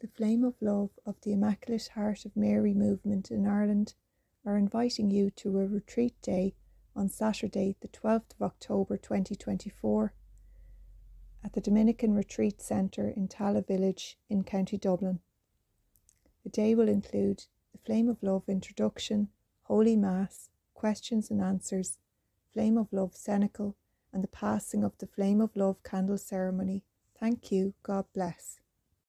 The Flame of Love of the Immaculate Heart of Mary movement in Ireland are inviting you to a retreat day on Saturday, the 12th of October 2024 at the Dominican Retreat Centre in Tala Village in County Dublin. The day will include the Flame of Love introduction, Holy Mass, questions and answers, Flame of Love cenacle, and the passing of the Flame of Love candle ceremony. Thank you. God bless.